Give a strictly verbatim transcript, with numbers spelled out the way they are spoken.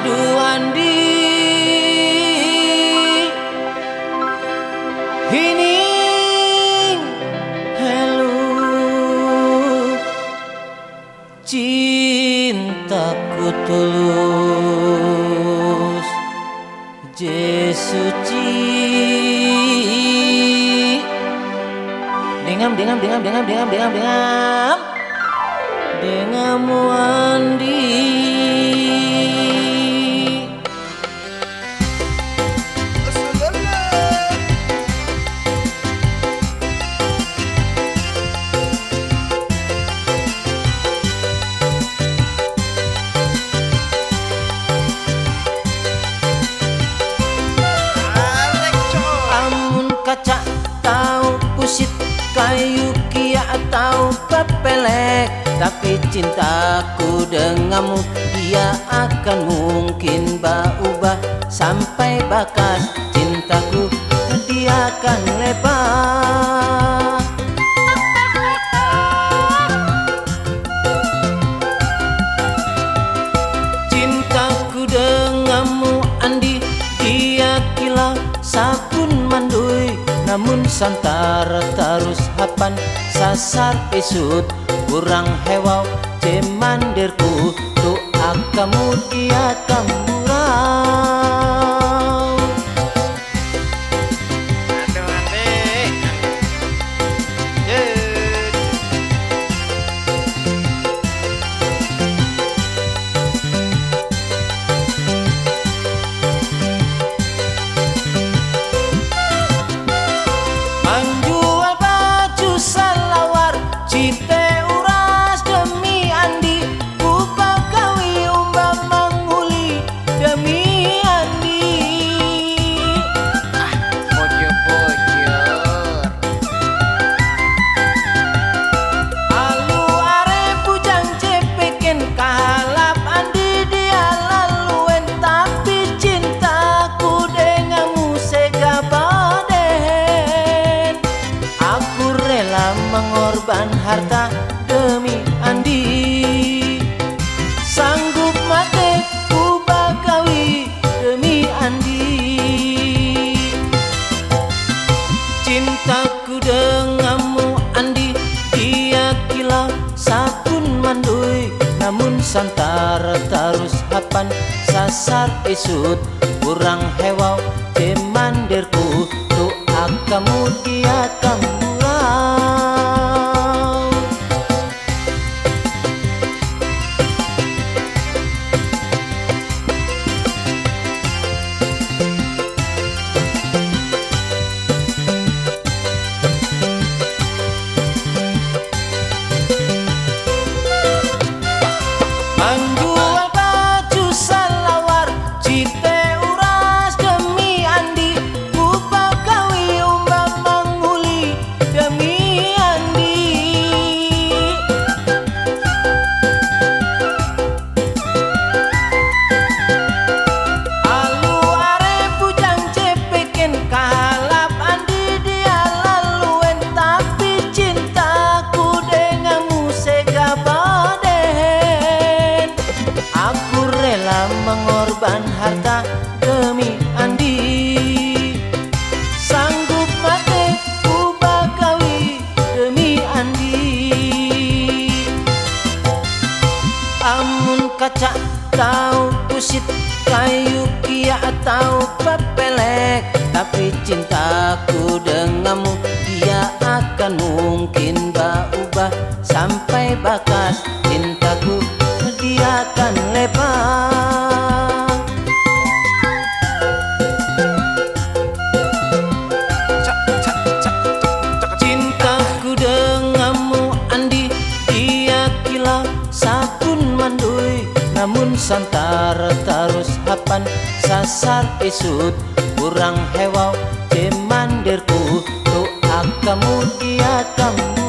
Aduh Andi, ini hello cintaku tulus Jesuci. Dengam dengam dengam dengam dengam dengam dengam dengamu Andi. Kaca tahu pusit, kayu kia atau pepelek, tapi cintaku denganmu dia akan mungkin berubah. Sampai bakas cintaku dia akan lebar. Cintaku denganmu Andi, dia kilau sabun mandui, namun santara terus hapan sasar isut kurang hewau cemandirku tu akamu dia tamburau. Aduh Andi, Menjual baju salawar cite uras demi Andi, buka kawi umbang manguli demi Andi. ah bojor-bojor. Alu are bujang cepeken kalap Andi dia laluen, tapi cintaku denganmu segabaden. Aku rela mengorban harta demi Andi, sanggup mati ku bakawi demi Andi. Cintaku denganmu Andi, dia kilau sabun mandui, namun santara terus hapan sasar isut kurang hewau cemandirku tu akamu dia tamburau. Menjual baju salawar cite uras demi Andi, buka kawi umbang manguli demi Andi. Alu are bujang cepeken kalap Andi dia laluen, tapi cintaku denganmu segabaden. Aku rela mengorban harta demi Andi, sanggup mati ku bakawi demi Andi. Amun kaca tahu pusit, kayu kia atau pepelek, tapi cintaku denganmu dia akan mungkin berubah. Sampai bakas cintaku dia akan lebar. Cintaku denganmu Andi, dia kilau sabun mandui, namun santara terus hapan sasar isut kurang hewau cemandirku tu akamu dia tamu.